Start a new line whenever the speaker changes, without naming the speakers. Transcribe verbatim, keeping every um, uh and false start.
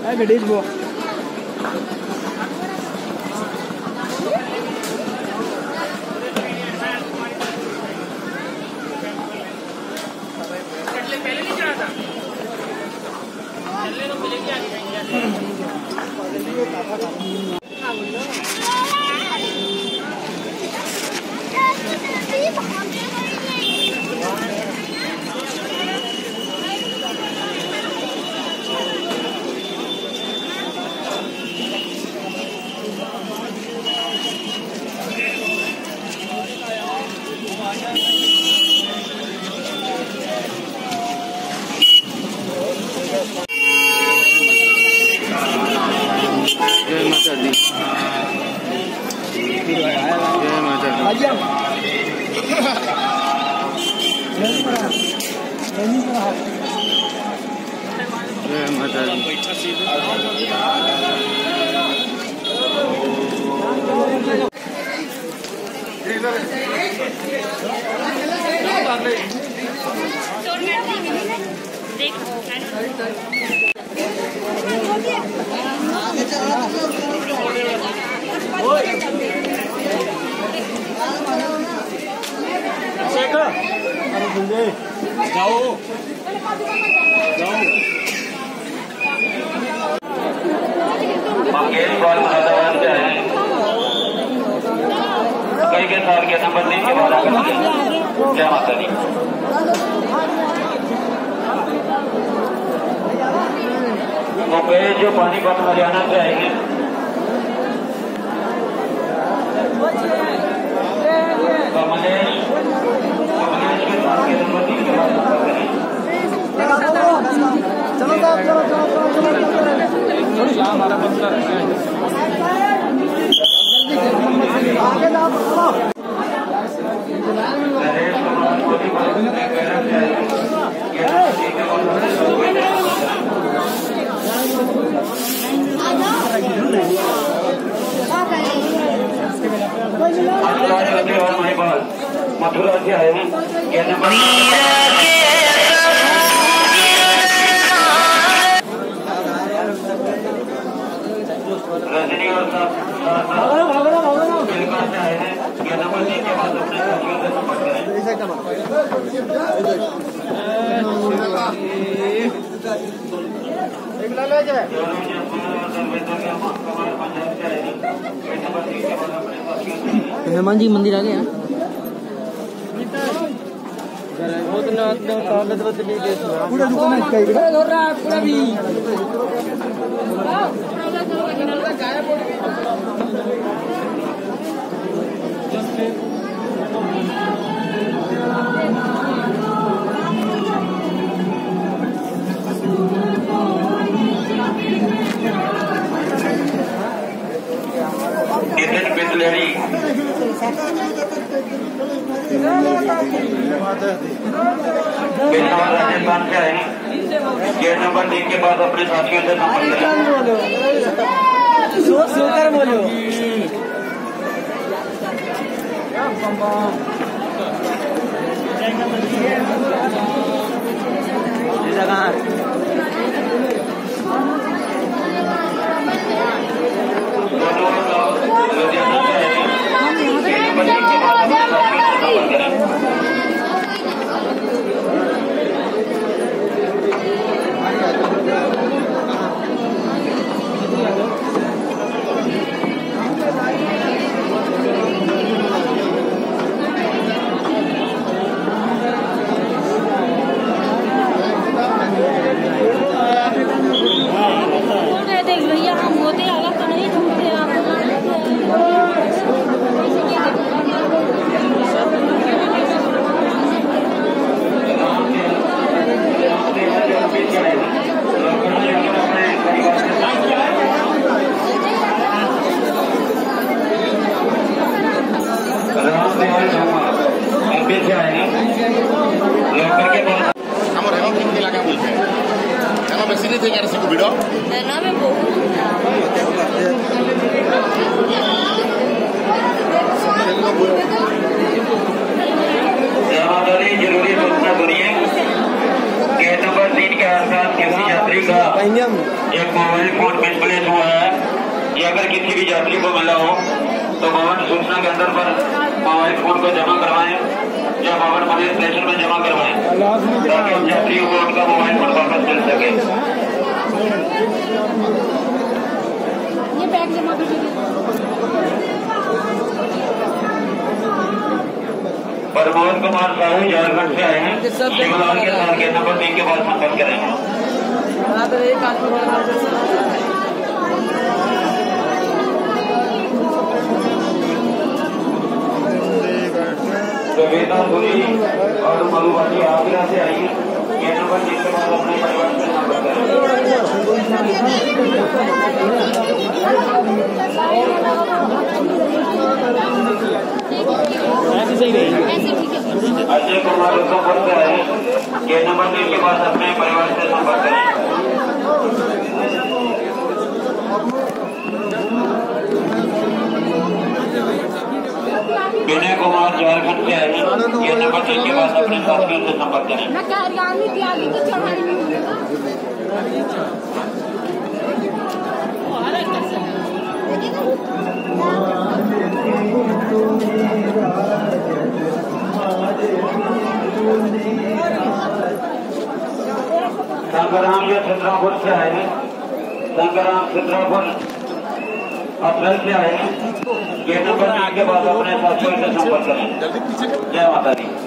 गडीज वो
पहले नहीं चढ़ा था चलने तो मिलेगी आगे जाओ जाओ कई के साल के नंबर तीन के बाद आकर क्या माता दी मुकेश जो पानीपत हरियाणा से आएंगे कमलेश कमलेश के साल के नंबर तीन के बाद
चलो चलो चलो चलो चलो हमारा बंदा आगे ना
मथुरा से आए हैं रजनी और आए हैं ये नंबर तीन के बाद अपने साथियों से संपर्क करें।
मेहमान जी मंदिर आ गए हैं पूरा दुकान है पूरा भी
राजस्थान से आए गेट नंबर तीन के बाद अपने साथियों से संपर्क जरूरी सूचना सुनिए। गेट नंबर तीन के आसपास किसी यात्री का एक मोबाइल फोन मिसप्लेस हुआ है। ये अगर किसी भी यात्री को मिला हो तो भवन सूचना केंद्र पर मोबाइल फोन को जमा करवाएं या भवन पुलिस स्टेशन में जमा करवाएं ताकि उन यात्रियों को उनका मोबाइल फोन वापस मिल सके।
ये बैग जमा कर
प्रमोद कुमार साहू झारखंड से आए हैं। शिवलाल के साथ गेट नंबर तीन के बाद संपर्क करेंगे। कविता पुरी और मधुबानी आगरा से आई है। गेट नंबर तीन के बाद अपने परिवार से संपर्क करेंगे। अजय कुमार उद्धवपुर से आए हैं। गेट नंबर तीन के बाद अपने परिवार से संपर्क करें। विनय कुमार झारखंड से आए हैं। गेट नंबर तीन के बाद अपने साथियों से संपर्क करें। संग्राम जो चित्रापुर से आए हैं। संग्राम चित्रापुर अप्रैल से आए हैं। गेट नंबर तीन के बाद अपने साथियों से संपर्क करें। जय माता दी।